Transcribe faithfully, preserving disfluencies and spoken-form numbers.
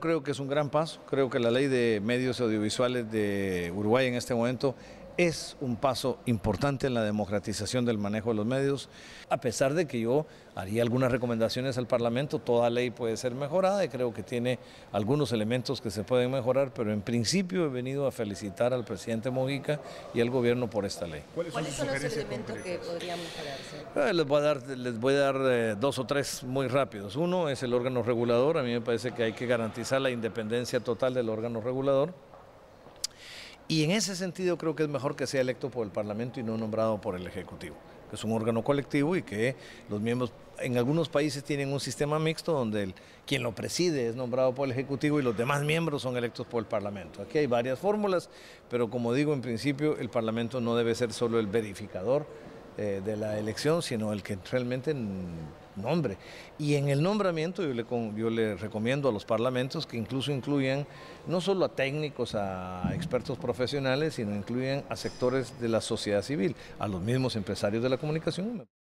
Creo que es un gran paso, creo que la ley de medios audiovisuales de Uruguay en este momento es un paso importante en la democratización del manejo de los medios, a pesar de que yo haría algunas recomendaciones al Parlamento. Toda ley puede ser mejorada y creo que tiene algunos elementos que se pueden mejorar, pero en principio he venido a felicitar al presidente Mojica y al gobierno por esta ley. ¿Cuáles son, ¿Cuáles son los elementos que podrían mejorarse? Eh, les voy a dar, les voy a dar eh, dos o tres muy rápidos. Uno es el órgano regulador. A mí me parece que hay que garantizar la independencia total del órgano regulador. Y en ese sentido creo que es mejor que sea electo por el Parlamento y no nombrado por el Ejecutivo, que es un órgano colectivo y que los miembros, en algunos países tienen un sistema mixto donde el, quien lo preside es nombrado por el Ejecutivo y los demás miembros son electos por el Parlamento. Aquí hay varias fórmulas, pero como digo, en principio el Parlamento no debe ser solo el verificador eh, de la elección, sino el que realmente nombre. Y en el nombramiento yo le, yo le recomiendo a los parlamentos que incluso incluyan no solo a técnicos, a expertos profesionales, sino incluyan a sectores de la sociedad civil, a los mismos empresarios de la comunicación.